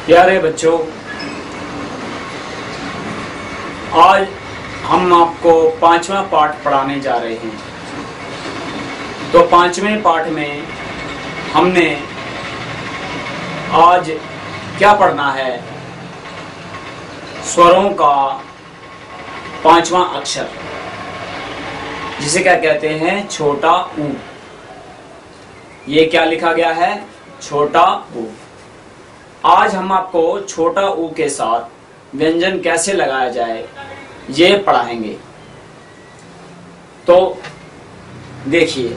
प्यारे बच्चों, आज हम आपको 5वां पाठ पढ़ाने जा रहे हैं। तो 5वें पाठ में हमने आज क्या पढ़ना है? स्वरों का 5वां अक्षर, जिसे क्या कहते हैं? छोटा ऊ। ये क्या लिखा गया है? छोटा ऊ। आज हम आपको छोटा ऊ के साथ व्यंजन कैसे लगाया जाए ये पढ़ाएंगे। तो देखिए,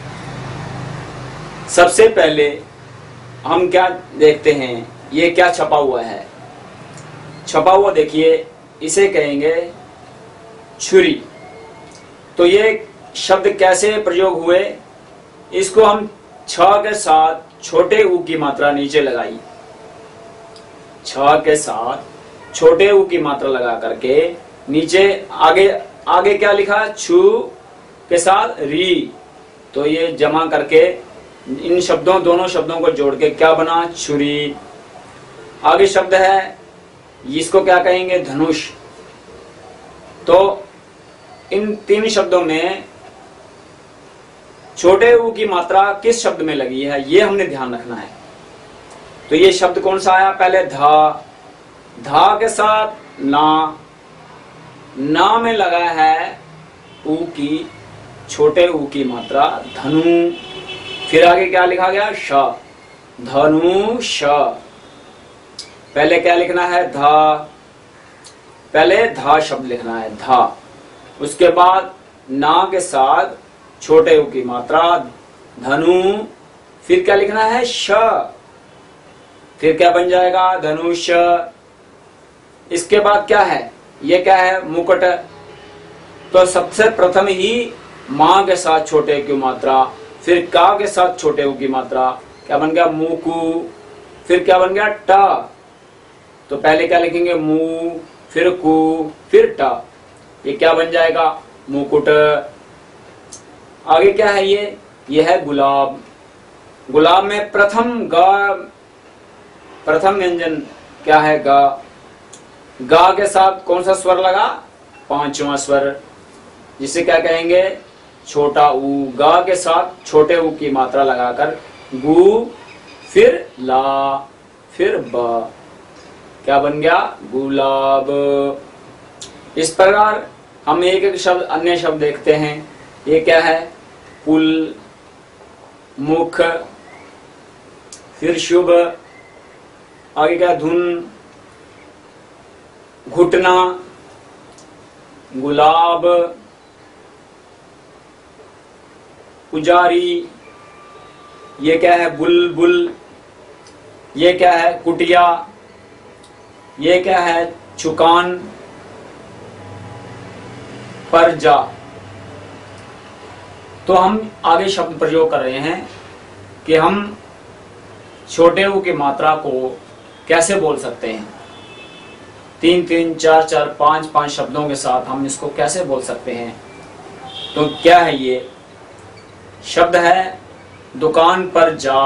सबसे पहले हम क्या देखते हैं, ये क्या छपा हुआ है? छपा हुआ देखिए, इसे कहेंगे छुरी। तो ये शब्द कैसे प्रयोग हुए? इसको हम छ के साथ छोटे ऊ की मात्रा नीचे लगाई। छ के साथ छोटे ऊ की मात्रा लगा करके नीचे आगे क्या लिखा? छु के साथ री। तो ये जमा करके इन दोनों शब्दों को जोड़ के क्या बना? छुरी। आगे शब्द है, इसको क्या कहेंगे? धनुष। तो इन 3 शब्दों में छोटे ऊ की मात्रा किस शब्द में लगी है, ये हमने ध्यान रखना है। तो ये शब्द कौन सा आया? पहले धा के साथ ना में लगा है ऊ की, छोटे ऊ की मात्रा धनु। फिर आगे क्या लिखा गया? श, धनुष। पहले क्या लिखना है? पहले धा शब्द लिखना है, धा। उसके बाद ना के साथ छोटे ऊ की मात्रा धनु। फिर क्या लिखना है? श। फिर क्या बन जाएगा? धनुष। इसके बाद क्या है? ये क्या है? मुकुट। तो सबसे प्रथम ही मां के साथ छोटे की मात्रा, फिर का के साथ छोटे ऊ की मात्रा, क्या बन गया? मुकु। फिर क्या बन गया? ट। तो पहले क्या लिखेंगे? मु, फिर कु, फिर ट। ये क्या बन जाएगा? मुकुट। आगे क्या है? ये है गुलाब। गुलाब में प्रथम व्यंजन क्या है? गा। गा के साथ कौन सा स्वर लगा? 5वां स्वर, जिसे क्या कहेंगे? छोटा ऊ। गा के साथ छोटे ऊ की मात्रा लगाकर गु, फिर ला, फिर ब। क्या बन गया? गुलाब। इस प्रकार हम एक एक शब्द, अन्य शब्द देखते हैं। ये क्या है? पुल, मुख, फिर शुभ। आगे क्या? धुन, घुटना, गुलाब, पुजारी। ये क्या है? बुलबुल। ये क्या है? कुटिया। ये क्या है? चुकान, परजा। तो हम आगे शब्द प्रयोग कर रहे हैं कि हम छोटे ऊ की मात्रा को कैसे बोल सकते हैं। 3-3, 4-4, 5-5 शब्दों के साथ हम इसको कैसे बोल सकते हैं। तो क्या है? ये शब्द है दुकान पर जा।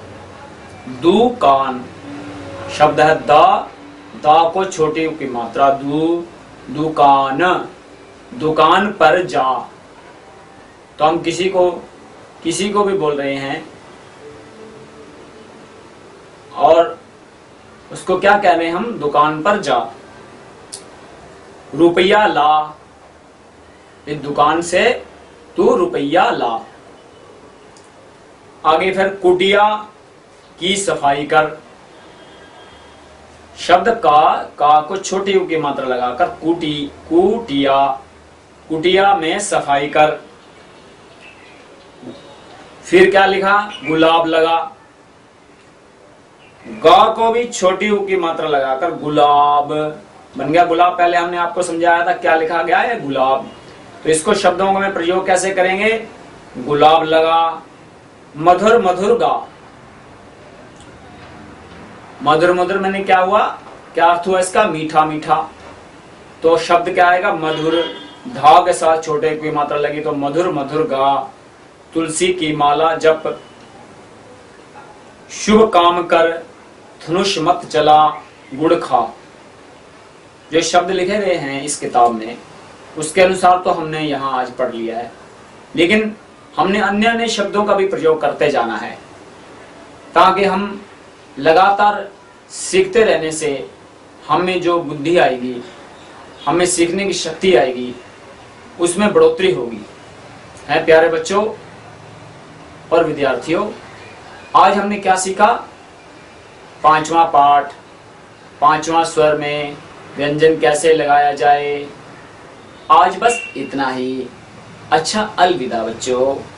दुकान शब्द है दा को छोटी ऊ की मात्रा दुकान, दुकान पर जा। तो हम किसी को भी बोल रहे हैं और उसको क्या कह रहे हैं हम? दुकान पर जा। रुपया ला, इस दुकान से तू रुपया ला। आगे फिर कुटिया की सफाई कर। शब्द का को छोटी ऊ की मात्रा लगाकर कुटिया, कुटिया में सफाई कर। फिर क्या लिखा? गुलाब लगा। गा को भी छोटी ऊ की मात्रा लगाकर गुलाब बन गया। गुलाब पहले हमने आपको समझाया था क्या लिखा गया है? गुलाब। तो इसको शब्दों में प्रयोग कैसे करेंगे? गुलाब लगा। मधुर मधुर गा। मधुर मधुर मैंने क्या हुआ? क्या अर्थ हुआ इसका? मीठा मीठा। तो शब्द क्या आएगा? मधुर। धा के साथ छोटे की मात्रा लगी तो मधुर मधुर गा। तुलसी की माला जप। शुभ काम कर। धनुष मत चला गुड़ खा। जो शब्द लिखे गए हैं इस किताब में उसके अनुसार तो हमने यहाँ आज पढ़ लिया है, लेकिन हमने अन्य अन्य शब्दों का भी प्रयोग करते जाना है ताकि हम लगातार सीखते रहने से हमें जो बुद्धि आएगी, हमें सीखने की शक्ति आएगी, उसमें बढ़ोतरी होगी। है प्यारे बच्चों और विद्यार्थियों, आज हमने क्या सीखा? पांचवा पाठ, पांचवा स्वर में व्यंजन कैसे लगाया जाए। आज बस इतना ही। अच्छा, अलविदा बच्चों।